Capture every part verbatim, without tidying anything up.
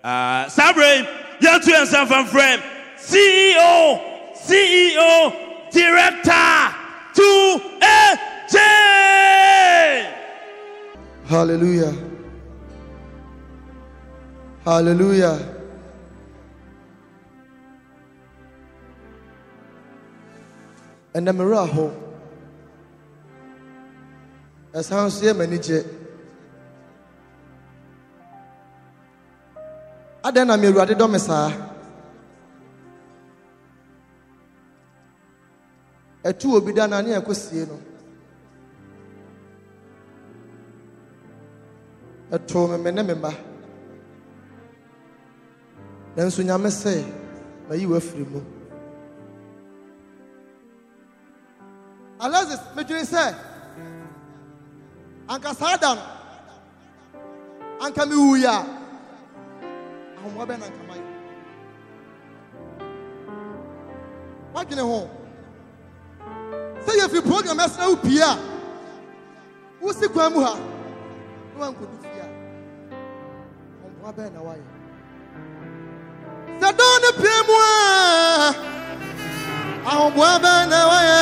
Uh, Sabre, you're to your San Fran, C E O, C E O, Director to a J. Hallelujah. Hallelujah. And the miracle. As how see manager. Adena mi ruade do mesa. Etu obi da na ne ekosie no. Eto me me ne me ba. Nanso nyame se na yi wafiri mu. Alazis medwin se anka sadam anka mi wuya ahomwa be na anka mai wagene ho say if you program esa u pia wo si kwa mu ha no anko du fia ahomwa be na waye Sadone pemwa ahomwa be na waye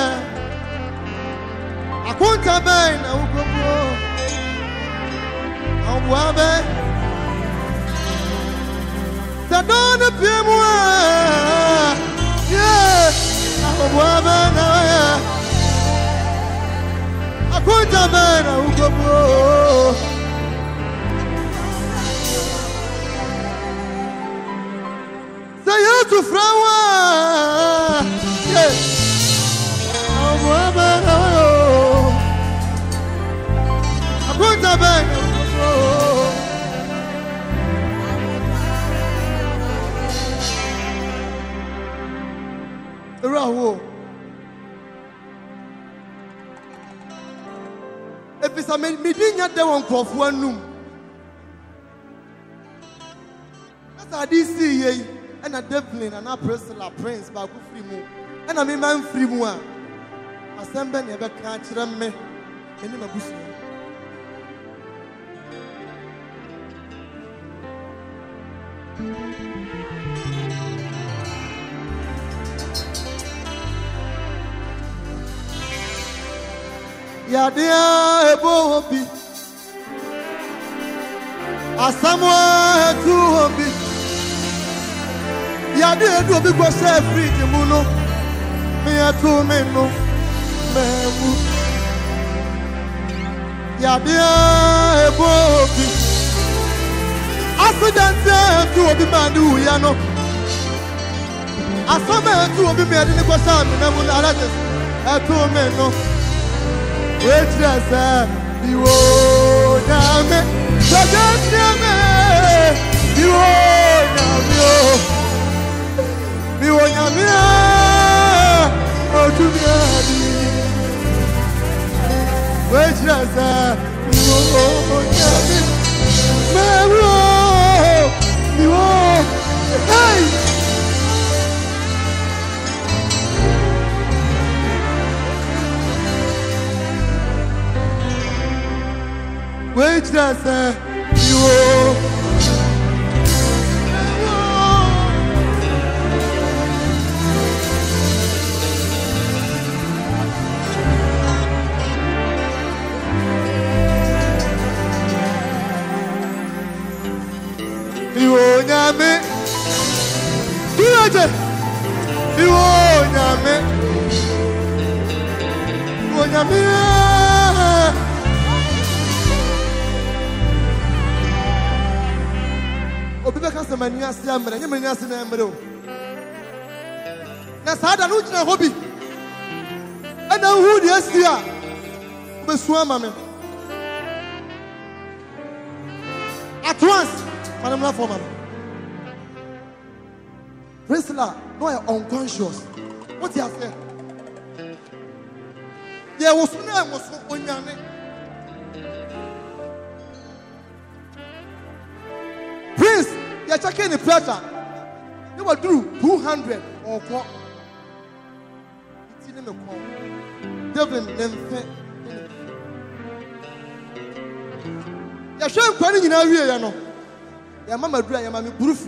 akunta be na ugogo ahomwa be Sadone pemwa yeah ahomwa be na waye akunta be na ugogo to flower, yeah. Oh, I'm going to bed. The Rahu. If it's a meeting at the one for one room, that's how this is. And a Devlin and a Priscilla Prince by free mu. And a man free mu. A Samba never catch them me in the bush. Yadia a bobi. A Samoa to be. Yadi do be go say free the muno me atu me no me mu Yadi e bobi accident to obi manu ya no asome to obi me ade ne go say me na mu na alaje atu me no we just say you na me so just me you na me Mi wonya mia o tu mia di we jaza mi wonya mi me wo mi wo hey we jaza mi wo Nyame, Kiwaje, Iwo Nyame, Iwo Nyame. Obi beka se mani ase amre, nye mani ase na amre o. Na sada no gyina hobi. Ana hu de asia. Obesu ama me. At once, madam la for mama. Priscilla, no, you're unconscious. What do you say? There was no one was on your name. Prince, you're checking the pressure. You will do two hundred or four. It's in the call. Devlin, then you're showing quite in our way, you know. ya mama dura ya mama burufu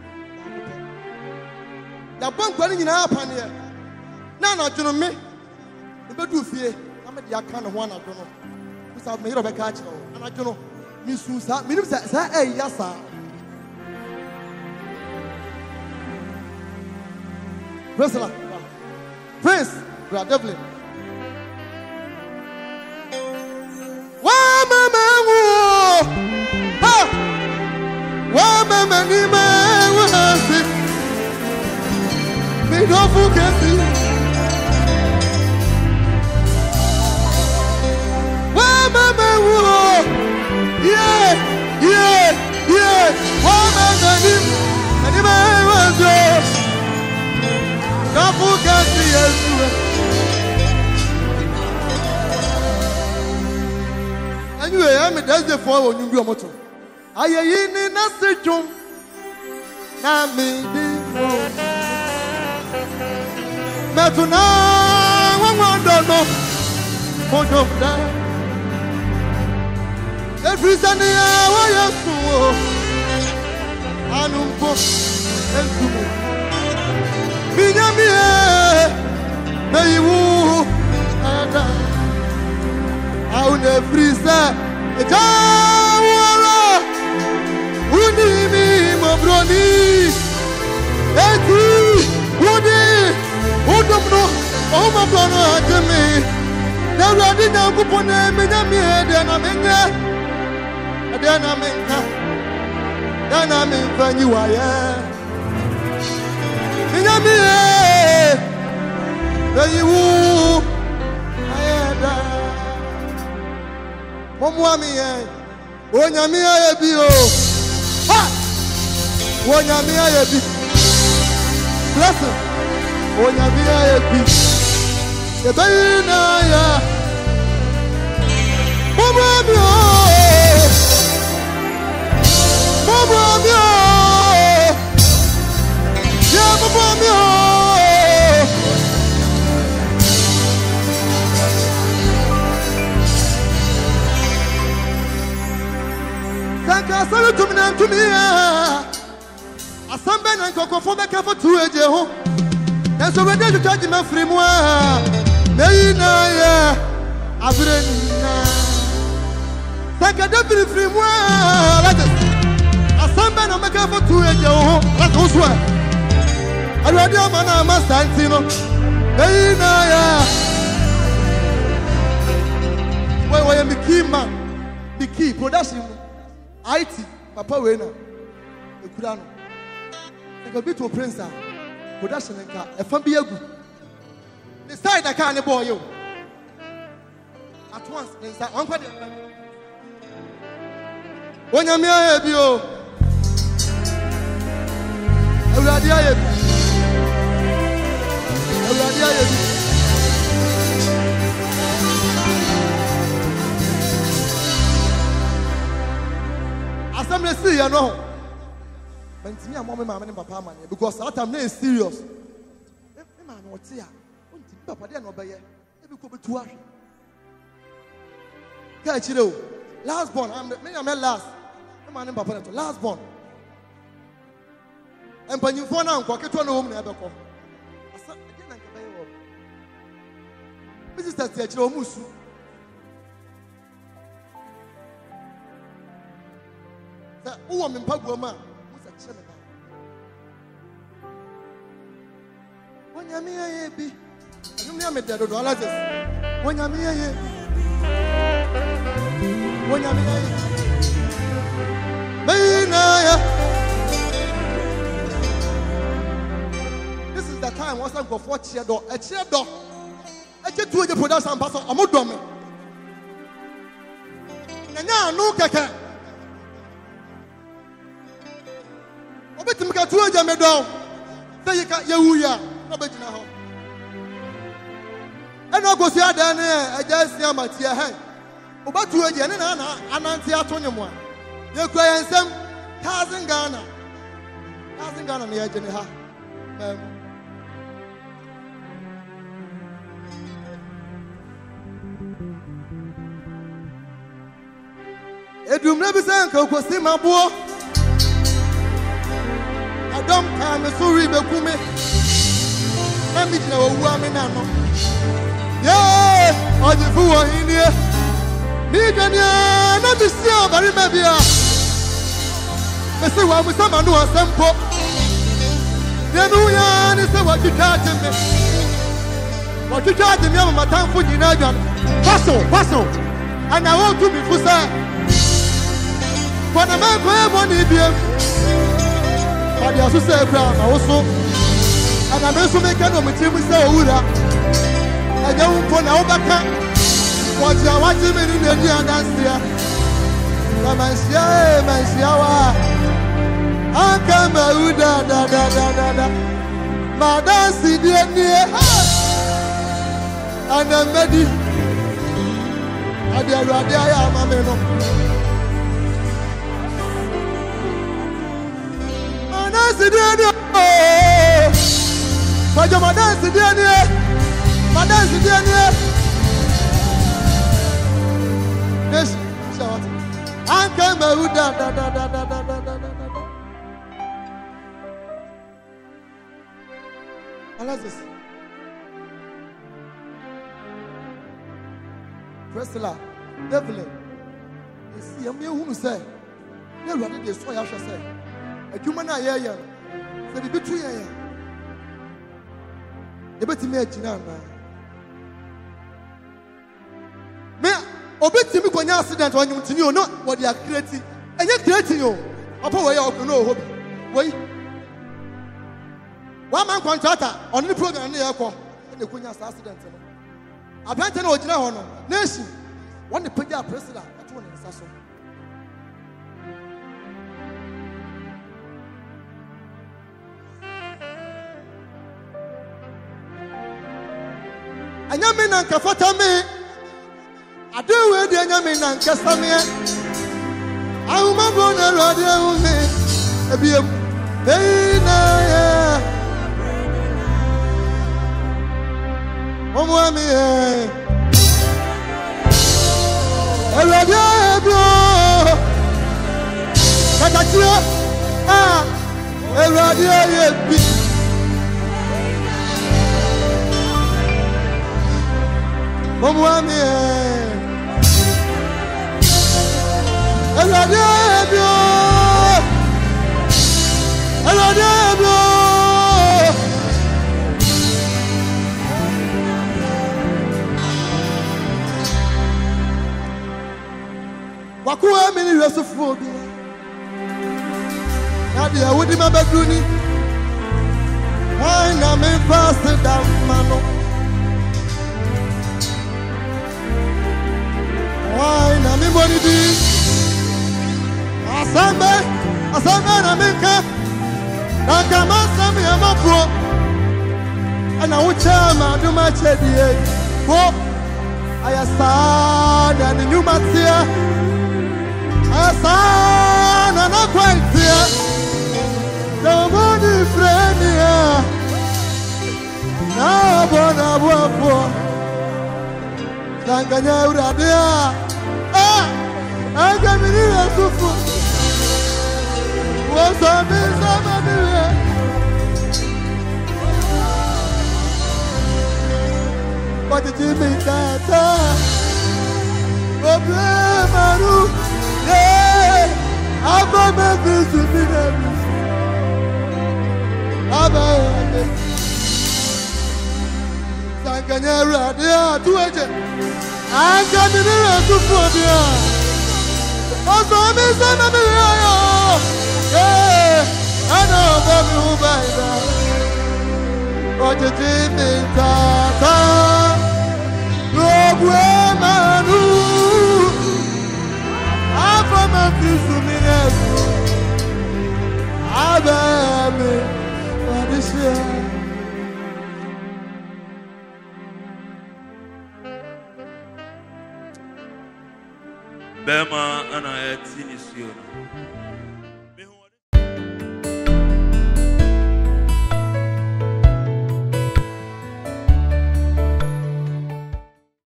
ya bon kwani nyina apane ye na na dwono me e bedu fie na me de aka ne ho na dwono kusa me yero be ka kire o na dwono mi su sa mi nim sa sa e ya sa Priscilla Prince Brother Devlin wa mama wo ha wa mama ni ma wo si mi do fu ke si wa mama wo yeah yeah yeah wa mama ni ni ma wo so do fu ke si yesu anyway I'm a that's the for when you do a motor aye ni na sejum na me di fo metuna won do no mojo da every sunday wa yesu anumpo entumo binyami e meyiwu ada au ne frisa ejawara unimi mobroni eti udi udomno o mabrono ajemi na radi na kupone menyami de na menga de na menga de na menfanyi waye menyami e beyiwu ayeda Momwami ye Onyami ye bi o ha Onyami ye bi Blessing Onyami ye bi Ebena ya Momwami o Momwami o Ya momwami o Sanka salu tumina tumia Asambe na nkokofo beka fo tu eje ho Enso we dey charge me free mo Meyi na ya Abre na Sanka dey free free mo Lati Asambe na beka fo tu eje ho Lati o so Already am na ma santino Meyi na ya Why why me key man the key production I T papa we na ekura no nka bi to prince a production nka e fa bi agu the side that can boy you at once nsa on kwa de onyame aye bi o awurade aye bi awurade aye bi Assembly see you know. But me and mama and papa man because that time is serious. Me man what here? Unti papa dey no be here. E be ko be tu ahwe. Ka chire o. Last born, I'm me am last. Me man and papa to last born. Empanyimfo na anko keto na wo mu na e be ko. Asa e dey na nka be wo. Me sister say chire o musu. That woman Pagoma was a channel. When you mean a be, you mean a dead or dollars. When you mean a when you mean a this is the time once I go for chair door, a chair door. I just do the production pastor, I'm not dumb. And now, no kaka. Obetim ka tu aja me do say you ka yewuya no begina ho eno gosi ada ne aja sia matia he obatu aja ne na ananti atonyemo a ye kura yensem thousand Ghana thousand Ghana ne aja ne ha em edum na bi san ka kosi mabo mi jina wo wu amena no yeah ojifu wo hinie mi dwania na mi si obari ma bia me se wa mu sama no asempo de nu ya ni se wa twitwa ateme wa twitwa ateme ma matamfo nyina adwan paso paso ana wo tu mi fusa kona ma ko e mo ni biem pa dia so se kra ma wo so ana me so me ka no mti mu se owura anya wo ko na wo baka wo ti awati me ni na di adansia na mansia e mansia wa aka ma uda da da da da da ma dansi di ni ana medi ade alu ade aya ma me no ma dansi di ni Fajo madansi diani madansi diani Yes, shout Anka mauda da da da da da da da da Alazis Priscilla Devlin Esi am ye hunu say ye ruade de so ya hwe say adwuma na ye ye se bibitu ye ye Ebetimi agina na me obetimi konya accident wanyum tini o no wo dia create enye create yo opo we ya okuno o hobi we one man contractor on the program na ye ko e konya accident no abante na ogina ho no nation won the pagya president ato ne nsa so Anyame na nkafata me adewe de anyame na nkasa me ahuma go na rode hu me ebiem beina ya omo ami e rode ebio katachira ah rode ye bi Momo ami eh Elade ebio Elade ebio Wakuwa mini Yusufu obi Nadi awudi mabaduni Why na me fast down mano Why na mi boni bi Asambe Asambe na minka Na kama sami ya mapro Ana ucha maduma chedie Wo Ayasana ni nyuma tia Ayasana na kwa tia Damoni frenia Na bona buapo Tanganya uradia Ah Anga mini Yusufu Wasami sama niwe Wati jimi tata Oblemaru Yeah Aba mebisu minabisu Aba yade Tanganya uradia Tuweje Anga mini Yusufu odia Wasami sama niwe Yeah, I know about me ubaida. What you did me tata, no manu. Aba mafisu minefu, aba me padishia. Bema ana etini siona.